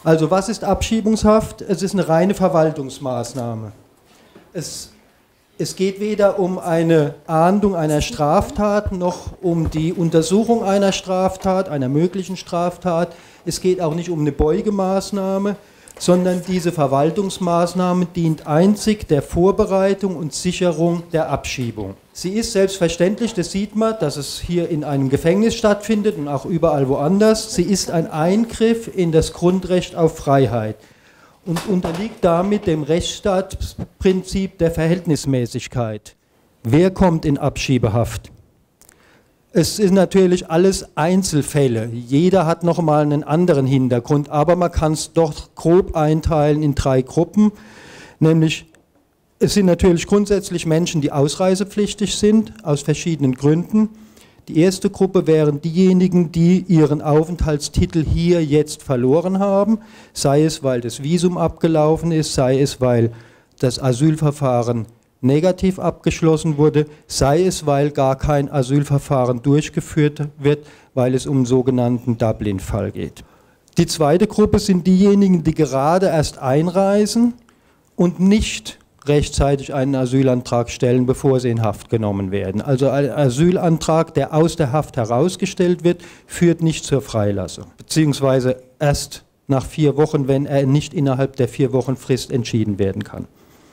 Also was ist Abschiebungshaft? Es ist eine reine Verwaltungsmaßnahme. Es geht weder um eine Ahndung einer Straftat noch um die Untersuchung einer Straftat, einer möglichen Straftat. Es geht auch nicht um eine Beugemaßnahme, sondern diese Verwaltungsmaßnahme dient einzig der Vorbereitung und Sicherung der Abschiebung. Sie ist selbstverständlich, das sieht man, dass es hier in einem Gefängnis stattfindet und auch überall woanders. Sie ist ein Eingriff in das Grundrecht auf Freiheit und unterliegt damit dem Rechtsstaatsprinzip der Verhältnismäßigkeit. Wer kommt in Abschiebehaft? Es sind natürlich alles Einzelfälle. Jeder hat nochmal einen anderen Hintergrund, aber man kann es doch grob einteilen in 3 Gruppen. Nämlich, es sind natürlich grundsätzlich Menschen, die ausreisepflichtig sind, aus verschiedenen Gründen. Die erste Gruppe wären diejenigen, die ihren Aufenthaltstitel hier jetzt verloren haben, sei es, weil das Visum abgelaufen ist, sei es, weil das Asylverfahren negativ abgeschlossen wurde, sei es, weil gar kein Asylverfahren durchgeführt wird, weil es um einen sogenannten Dublin-Fall geht. Die zweite Gruppe sind diejenigen, die gerade erst einreisen und nicht rechtzeitig einen Asylantrag stellen, bevor sie in Haft genommen werden. Also ein Asylantrag, der aus der Haft herausgestellt wird, führt nicht zur Freilassung, beziehungsweise erst nach 4 Wochen, wenn er nicht innerhalb der 4 Wochen Frist entschieden werden kann.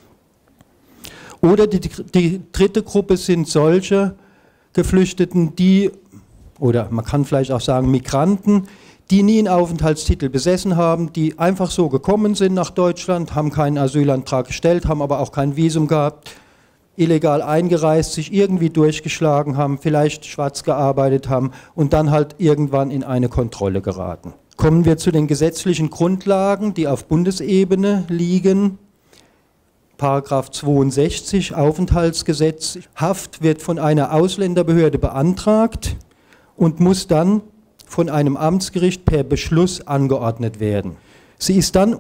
Oder die dritte Gruppe sind solche Geflüchteten, oder man kann vielleicht auch sagen Migranten, die nie einen Aufenthaltstitel besessen haben, die einfach so gekommen sind nach Deutschland, haben keinen Asylantrag gestellt, haben aber auch kein Visum gehabt, illegal eingereist, sich irgendwie durchgeschlagen haben, vielleicht schwarz gearbeitet haben und dann halt irgendwann in eine Kontrolle geraten. Kommen wir zu den gesetzlichen Grundlagen, die auf Bundesebene liegen. Paragraph 62 Aufenthaltsgesetz. Haft wird von einer Ausländerbehörde beantragt und muss dann von einem Amtsgericht per Beschluss angeordnet werden. Sie ist dann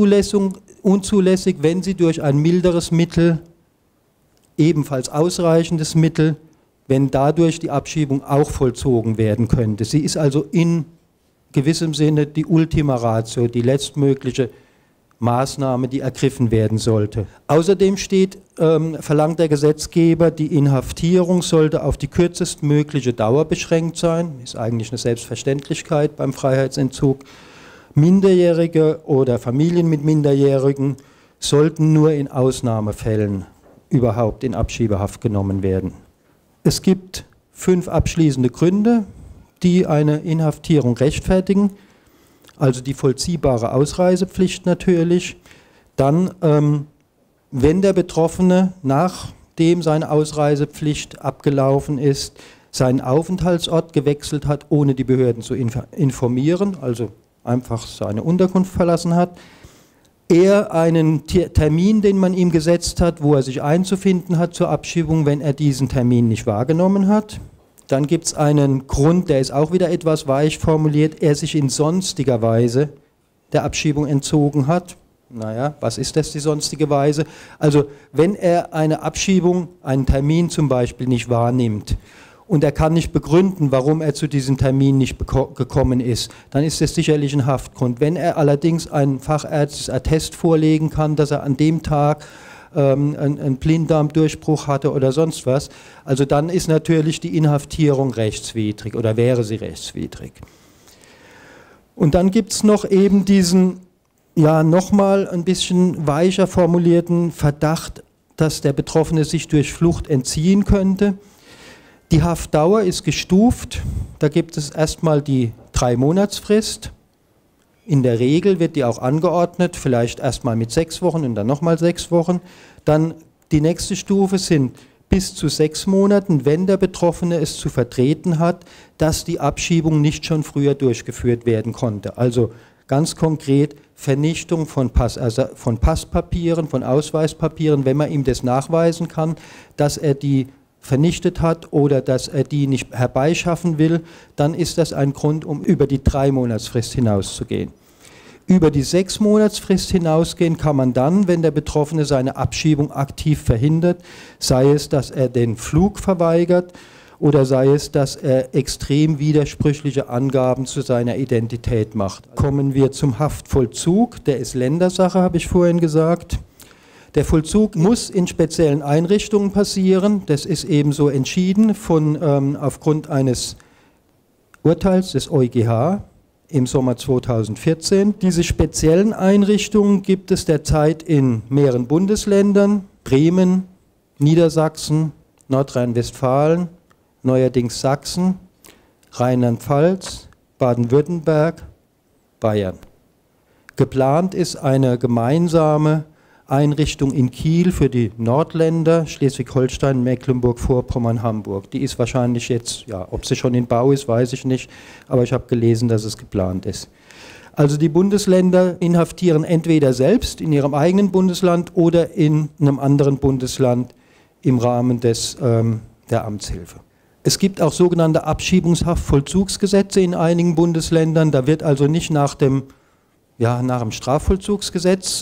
unzulässig, wenn sie durch ein milderes Mittel, ebenfalls ausreichendes Mittel, wenn dadurch die Abschiebung auch vollzogen werden könnte. Sie ist also in gewissem Sinne die Ultima Ratio, die letztmögliche Maßnahme, die ergriffen werden sollte. Außerdem verlangt der Gesetzgeber, die Inhaftierung sollte auf die kürzestmögliche Dauer beschränkt sein. Ist eigentlich eine Selbstverständlichkeit beim Freiheitsentzug. Minderjährige oder Familien mit Minderjährigen sollten nur in Ausnahmefällen überhaupt in Abschiebehaft genommen werden. Es gibt 5 abschließende Gründe, die eine Inhaftierung rechtfertigen. Also die vollziehbare Ausreisepflicht natürlich. Dann, wenn der Betroffene, nachdem seine Ausreisepflicht abgelaufen ist, seinen Aufenthaltsort gewechselt hat, ohne die Behörden zu informieren, also einfach seine Unterkunft verlassen hat, er einen Termin, den man ihm gesetzt hat, wo er sich einzufinden hat zur Abschiebung, wenn er diesen Termin nicht wahrgenommen hat. Dann gibt es einen Grund, der ist auch wieder etwas weich formuliert, er sich in sonstiger Weise der Abschiebung entzogen hat. Naja, was ist das, die sonstige Weise? Also wenn er eine Abschiebung, einen Termin zum Beispiel nicht wahrnimmt und er kann nicht begründen, warum er zu diesem Termin nicht gekommen ist, dann ist das sicherlich ein Haftgrund. Wenn er allerdings ein fachärztliches Attest vorlegen kann, dass er an dem Tag einen Blinddarmdurchbruch hatte oder sonst was, also dann ist natürlich die Inhaftierung rechtswidrig oder wäre sie rechtswidrig. Und dann gibt es noch eben diesen, ja, nochmal ein bisschen weicher formulierten Verdacht, dass der Betroffene sich durch Flucht entziehen könnte. Die Haftdauer ist gestuft, da gibt es erstmal die 3-Monatsfrist. In der Regel wird die auch angeordnet, vielleicht erstmal mit 6 Wochen und dann nochmal 6 Wochen. Dann die nächste Stufe sind bis zu 6 Monaten, wenn der Betroffene es zu vertreten hat, dass die Abschiebung nicht schon früher durchgeführt werden konnte. Also ganz konkret Vernichtung von Passpapieren, von Ausweispapieren, wenn man ihm das nachweisen kann, dass er die vernichtet hat oder dass er die nicht herbeischaffen will, dann ist das ein Grund, um über die 3-Monatsfrist hinauszugehen. Über die 6-Monatsfrist hinausgehen kann man dann, wenn der Betroffene seine Abschiebung aktiv verhindert, sei es, dass er den Flug verweigert oder sei es, dass er extrem widersprüchliche Angaben zu seiner Identität macht. Kommen wir zum Haftvollzug, der ist Ländersache, habe ich vorhin gesagt. Der Vollzug muss in speziellen Einrichtungen passieren, das ist ebenso entschieden aufgrund eines Urteils des EuGH im Sommer 2014. Diese speziellen Einrichtungen gibt es derzeit in mehreren Bundesländern, Bremen, Niedersachsen, Nordrhein-Westfalen, neuerdings Sachsen, Rheinland-Pfalz, Baden-Württemberg, Bayern. Geplant ist eine gemeinsame Einrichtung in Kiel für die Nordländer, Schleswig-Holstein, Mecklenburg-Vorpommern, Hamburg. Die ist wahrscheinlich jetzt, ja, ob sie schon in Bau ist, weiß ich nicht, aber ich habe gelesen, dass es geplant ist. Also die Bundesländer inhaftieren entweder selbst in ihrem eigenen Bundesland oder in einem anderen Bundesland im Rahmen der Amtshilfe. Es gibt auch sogenannte Abschiebungshaftvollzugsgesetze in einigen Bundesländern, da wird also nicht nach dem Strafvollzugsgesetz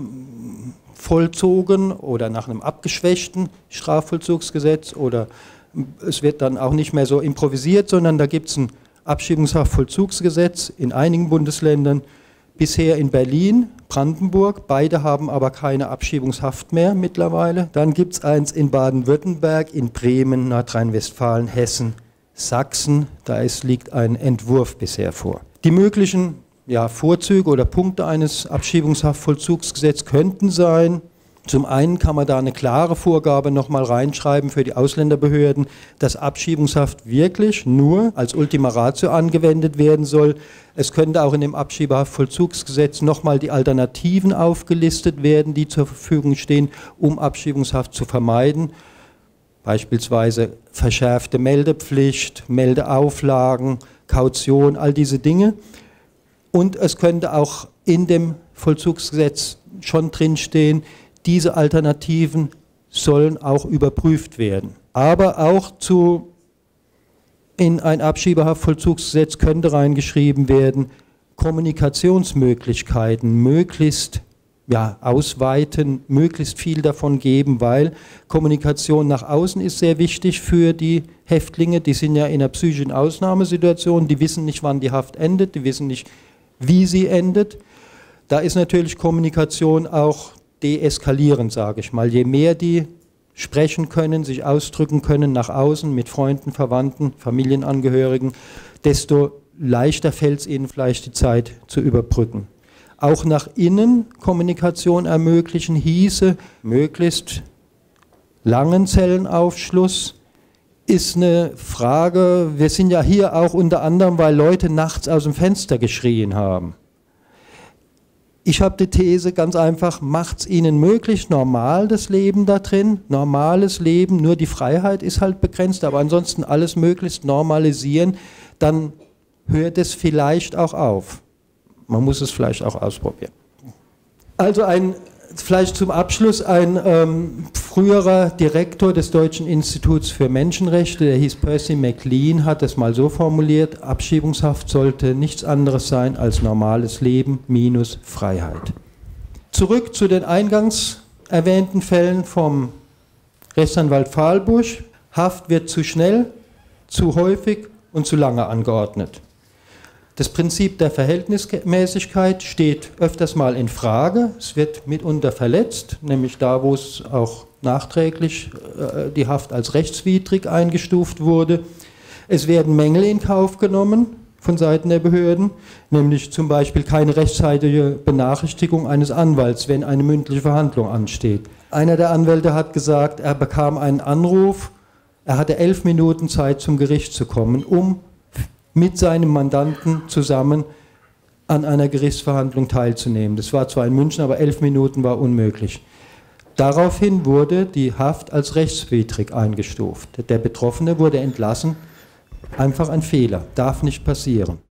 vollzogen oder nach einem abgeschwächten Strafvollzugsgesetz oder es wird dann auch nicht mehr so improvisiert, sondern da gibt es ein Abschiebungshaftvollzugsgesetz in einigen Bundesländern, bisher in Berlin, Brandenburg, beide haben aber keine Abschiebungshaft mehr mittlerweile. Dann gibt es eins in Baden-Württemberg, in Bremen, Nordrhein-Westfalen, Hessen, Sachsen, liegt ein Entwurf bisher vor. Die möglichen Vorzüge oder Punkte eines Abschiebungshaftvollzugsgesetzes könnten sein, zum einen kann man da eine klare Vorgabe nochmal reinschreiben für die Ausländerbehörden, dass Abschiebungshaft wirklich nur als Ultima Ratio angewendet werden soll. Es könnte auch in dem Abschiebungshaftvollzugsgesetz nochmal die Alternativen aufgelistet werden, die zur Verfügung stehen, um Abschiebungshaft zu vermeiden. Beispielsweise verschärfte Meldepflicht, Meldeauflagen, Kaution, all diese Dinge. Und es könnte auch in dem Vollzugsgesetz schon drinstehen, diese Alternativen sollen auch überprüft werden. Aber auch in ein Abschiebehaftvollzugsgesetz könnte reingeschrieben werden, Kommunikationsmöglichkeiten möglichst ausweiten, möglichst viel davon geben, weil Kommunikation nach außen ist sehr wichtig für die Häftlinge. Die sind ja in einer psychischen Ausnahmesituation, die wissen nicht, wann die Haft endet, die wissen nicht, wie sie endet. Da ist natürlich Kommunikation auch deeskalierend, sage ich mal. Je mehr die sprechen können, sich ausdrücken können nach außen mit Freunden, Verwandten, Familienangehörigen, desto leichter fällt es ihnen vielleicht die Zeit zu überbrücken. Auch nach innen Kommunikation ermöglichen hieße möglichst langen Zellenaufschluss, ist eine Frage, wir sind ja hier auch unter anderem, weil Leute nachts aus dem Fenster geschrien haben. Ich habe die These ganz einfach, macht es ihnen möglich, normal das Leben da drin, normales Leben, nur die Freiheit ist halt begrenzt, aber ansonsten alles möglichst normalisieren, dann hört es vielleicht auch auf. Man muss es vielleicht auch ausprobieren. Also vielleicht zum Abschluss, ein früherer Direktor des Deutschen Instituts für Menschenrechte, der hieß Percy McLean, hat es mal so formuliert, Abschiebungshaft sollte nichts anderes sein als normales Leben minus Freiheit. Zurück zu den eingangs erwähnten Fällen vom Rechtsanwalt Fahlbusch. Haft wird zu schnell, zu häufig und zu lange angeordnet. Das Prinzip der Verhältnismäßigkeit steht öfters mal in Frage. Es wird mitunter verletzt, nämlich da, wo es auch nachträglich die Haft als rechtswidrig eingestuft wurde. Es werden Mängel in Kauf genommen von Seiten der Behörden, nämlich zum Beispiel keine rechtzeitige Benachrichtigung eines Anwalts, wenn eine mündliche Verhandlung ansteht. Einer der Anwälte hat gesagt, er bekam einen Anruf, er hatte 11 Minuten Zeit, zum Gericht zu kommen, um mit seinem Mandanten zusammen an einer Gerichtsverhandlung teilzunehmen. Das war zwar in München, aber 11 Minuten war unmöglich. Daraufhin wurde die Haft als rechtswidrig eingestuft. Der Betroffene wurde entlassen. Einfach ein Fehler, darf nicht passieren.